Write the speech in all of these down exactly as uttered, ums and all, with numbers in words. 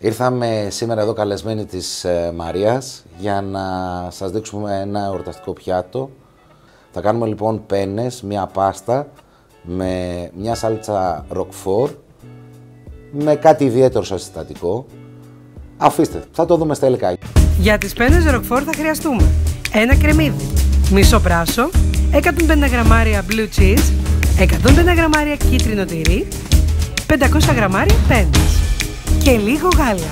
Ήρθαμε σήμερα εδώ καλεσμένοι της ε, Μαρίας για να σας δείξουμε ένα εορταστικό πιάτο. Θα κάνουμε λοιπόν πένες, μια πάστα με μια σάλτσα ροκφόρ με κάτι ιδιαίτερο σαν συστατικό. Αφήστε, θα το δούμε στα υλικά. Για τις πένες ροκφόρ θα χρειαστούμε ένα κρεμμύδι, μισό πράσο, εκατόν πενήντα γραμμάρια blue cheese, εκατόν πενήντα γραμμάρια κίτρινο τυρί, πεντακόσια γραμμάρια πένες και λίγο γάλα.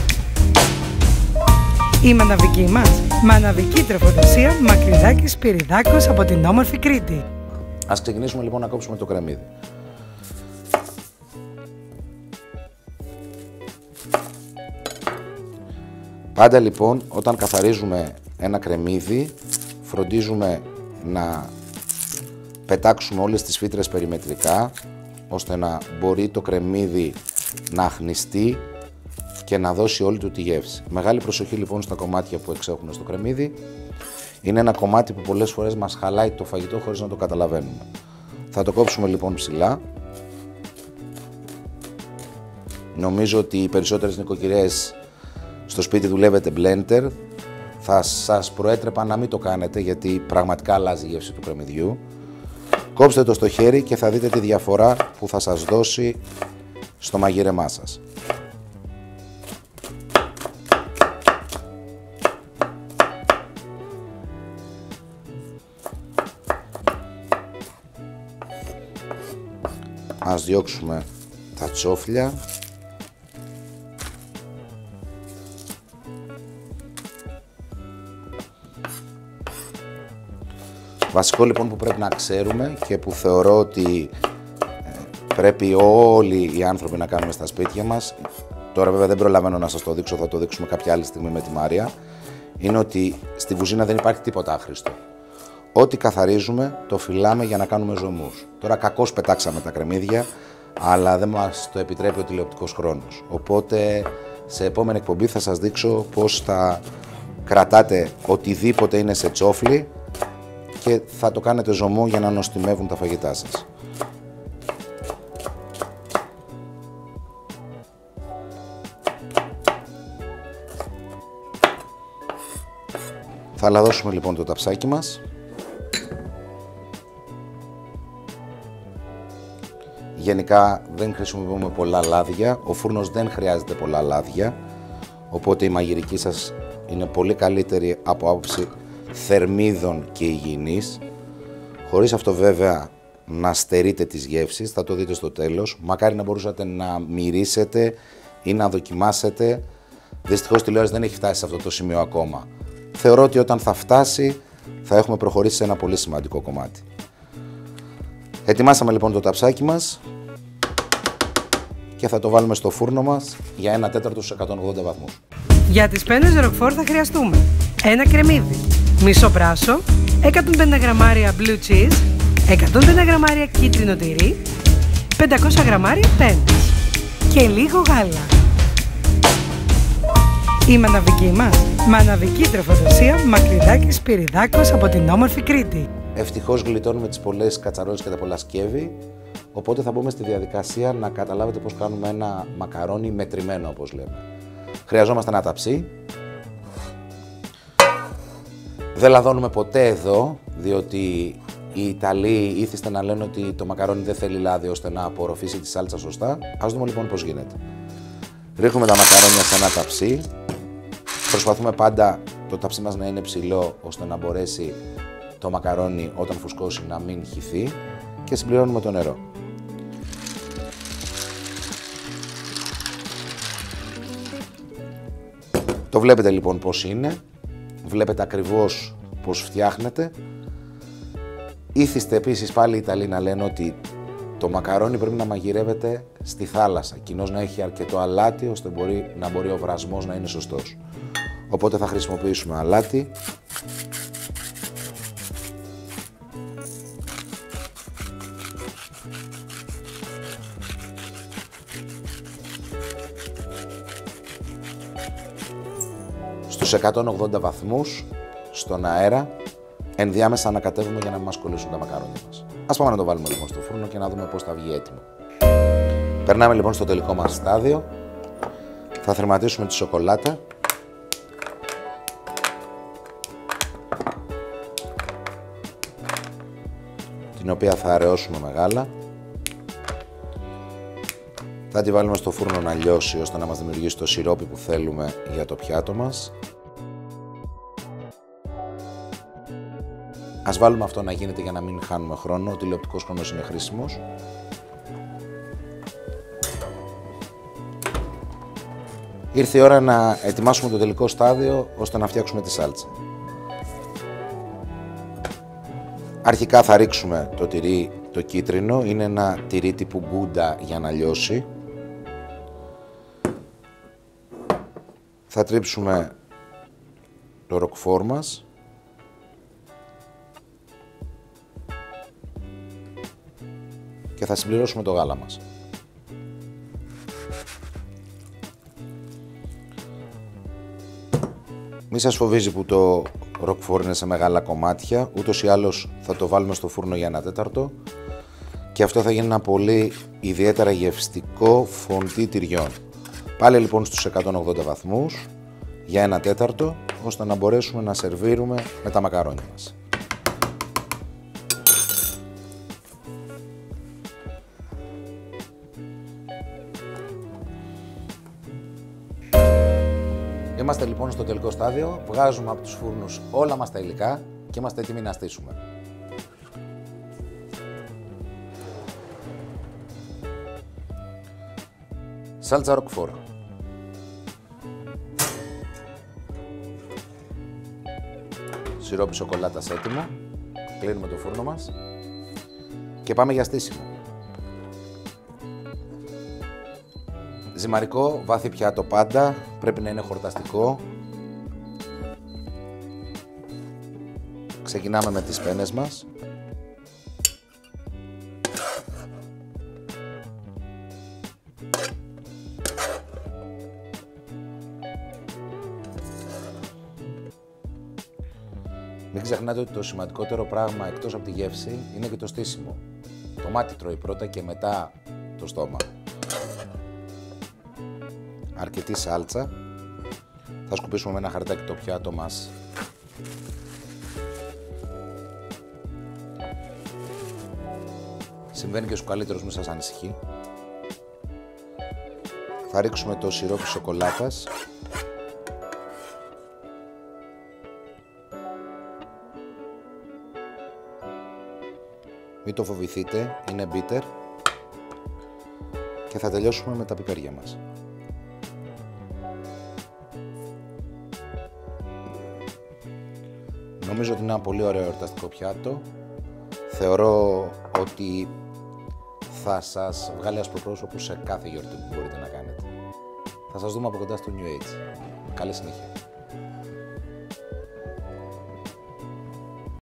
Η μαναβική μας, μαναβική τροφοδοσία Μακρυδάκης Σπυριδάκος από την όμορφη Κρήτη. Ας ξεκινήσουμε λοιπόν να κόψουμε το κρεμμύδι. Πάντα λοιπόν όταν καθαρίζουμε ένα κρεμμύδι φροντίζουμε να πετάξουμε όλες τις φύτρες περιμετρικά ώστε να μπορεί το κρεμμύδι να αχνιστεί και να δώσει όλη του τη γεύση. Μεγάλη προσοχή λοιπόν στα κομμάτια που εξέχουν στο κρεμμύδι. Είναι ένα κομμάτι που πολλές φορές μας χαλάει το φαγητό χωρίς να το καταλαβαίνουμε. Θα το κόψουμε λοιπόν ψηλά. Νομίζω ότι οι περισσότερες νοικοκυρές στο σπίτι δουλεύετε blender. Θα σας προέτρεπα να μην το κάνετε γιατί πραγματικά αλλάζει η γεύση του κρεμμυδιού. Κόψτε το στο χέρι και θα δείτε τη διαφορά που θα σας δώσει στο μαγείρεμά σας. Ας διώξουμε τα τσόφλια. Βασικό λοιπόν που πρέπει να ξέρουμε και που θεωρώ ότι πρέπει όλοι οι άνθρωποι να κάνουμε στα σπίτια μας, τώρα βέβαια δεν προλαβαίνω να σας το δείξω, θα το δείξουμε κάποια άλλη στιγμή με τη Μαρία, είναι ότι στη κουζίνα δεν υπάρχει τίποτα άχρηστο. Ό,τι καθαρίζουμε το φυλάμε για να κάνουμε ζωμούς. Τώρα κακώς πετάξαμε τα κρεμμύδια, αλλά δεν μας το επιτρέπει ο τηλεοπτικός χρόνος. Οπότε σε επόμενη εκπομπή θα σας δείξω πώς θα κρατάτε οτιδήποτε είναι σε τσόφλι και θα το κάνετε ζωμό για να νοστιμεύουν τα φαγητά σας. Θα λαδώσουμε λοιπόν το ταψάκι μας. Γενικά δεν χρησιμοποιούμε πολλά λάδια, ο φούρνος δεν χρειάζεται πολλά λάδια, οπότε η μαγειρική σας είναι πολύ καλύτερη από άποψη θερμίδων και υγιεινής, χωρίς αυτό βέβαια να στερείτε τις γεύσεις, θα το δείτε στο τέλος. Μακάρι να μπορούσατε να μυρίσετε ή να δοκιμάσετε, δυστυχώς η τηλεόραση δεν έχει φτάσει σε αυτό το σημείο ακόμα. Θεωρώ ότι όταν θα φτάσει θα έχουμε προχωρήσει σε ένα πολύ σημαντικό κομμάτι. Ετοιμάσαμε λοιπόν το ταψάκι μας και θα το βάλουμε στο φούρνο μας για ένα τέταρτο στους εκατόν ογδόντα βαθμούς. Για τις πένες ροκφόρ θα χρειαστούμε ένα κρεμμύδι, μισό πράσο, εκατόν πενήντα γραμμάρια blue cheese, εκατόν πενήντα γραμμάρια κίτρινο τυρί, πεντακόσια γραμμάρια πένες και λίγο γάλα. Η μαναβική μας, μαναβική τροφοδοσία Μακρυδάκης Σπυριδάκος από την όμορφη Κρήτη. Ευτυχώς γλιτώνουμε τις πολλές κατσαρόλες και τα πολλά σκεύη, οπότε θα μπούμε στη διαδικασία να καταλάβετε πώς κάνουμε ένα μακαρόνι μετρημένο όπως λέμε. Χρειαζόμαστε ένα ταψί. Δεν λαδώνουμε ποτέ εδώ, διότι οι Ιταλοί ήθιστε να λένε ότι το μακαρόνι δεν θέλει λάδι ώστε να απορροφήσει τη σάλτσα σωστά. Ας δούμε λοιπόν πώς γίνεται. Ρίχνουμε τα μακαρόνια σε ένα ταψί. Προσπαθούμε πάντα το ταψί μας να είναι ψηλό ώστε να μπορέσει το μακαρόνι όταν φουσκώσει να μην χυθεί και συμπληρώνουμε το νερό. Το βλέπετε λοιπόν πώς είναι, βλέπετε ακριβώς πώς φτιάχνεται. Ήθιστε επίσης πάλι οι Ιταλοί να λένε ότι το μακαρόνι πρέπει να μαγειρεύεται στη θάλασσα, κοινώς να έχει αρκετό αλάτι ώστε μπορεί, να μπορεί ο βρασμός να είναι σωστός. Οπότε θα χρησιμοποιήσουμε αλάτι. Στους εκατόν ογδόντα βαθμούς στον αέρα, ενδιάμεσα ανακατεύουμε για να μην μας κολλήσουν τα μακαρόνια μας. Ας πάμε να το βάλουμε λοιπόν στο φούρνο και να δούμε πώς θα βγει έτοιμο. Περνάμε λοιπόν στο τελικό μας στάδιο. Θα θερματίσουμε τη σοκολάτα. Την οποία θα αραιώσουμε μεγάλα. Θα τη βάλουμε στο φούρνο να λιώσει ώστε να μας δημιουργήσει το σιρόπι που θέλουμε για το πιάτο μας. Ας βάλουμε αυτό να γίνεται για να μην χάνουμε χρόνο. Ο τηλεοπτικός χρόνος είναι χρήσιμος. Ήρθε η ώρα να ετοιμάσουμε το τελικό στάδιο ώστε να φτιάξουμε τη σάλτσα. Αρχικά θα ρίξουμε το τυρί το κίτρινο. Είναι ένα τυρί τύπου γκούντα για να λιώσει. Θα τρίψουμε το ροκφόρ μας. Και θα συμπληρώσουμε το γάλα μας. Μη σας φοβίζει που το ροκφόρ είναι σε μεγάλα κομμάτια, ούτως ή άλλως θα το βάλουμε στο φούρνο για ένα τέταρτο και αυτό θα γίνει ένα πολύ ιδιαίτερα γευστικό φοντί τυριών. Πάλι λοιπόν στους εκατόν ογδόντα βαθμούς για ένα τέταρτο, ώστε να μπορέσουμε να σερβίρουμε με τα μακαρόνια μας. Είμαστε λοιπόν στο τελικό στάδιο, βγάζουμε από τους φούρνους όλα μας τα υλικά και είμαστε έτοιμοι να στήσουμε. Σάλτσα ροκφόρ. Σιρόπι σοκολάτας έτοιμο. Κλείνουμε το φούρνο μας και πάμε για στήσιμο. Ζυμαρικό, βάθη πιάτο πάντα, πρέπει να είναι χορταστικό. Ξεκινάμε με τις πένες μας. Μην ξεχνάτε ότι το σημαντικότερο πράγμα εκτός από τη γεύση είναι και το στήσιμο. Το μάτι τρώει πρώτα και μετά το στόμα. Αρκετή σάλτσα. Θα σκουπίσουμε με ένα χαρτάκι το πιάτο μας. Συμβαίνει και στους καλύτερους, μη σας ανησυχεί. Θα ρίξουμε το σιρόπι σοκολάτας. Μην το φοβηθείτε, είναι bitter. Και θα τελειώσουμε με τα πιπέρια μας. Νομίζω ότι είναι ένα πολύ ωραίο εορταστικό πιάτο. Θεωρώ ότι θα σας βγάλει ασπροπρόσωπο σε κάθε γιορτή που μπορείτε να κάνετε. Θα σας δούμε από κοντά στο New Age. Καλή συνέχεια.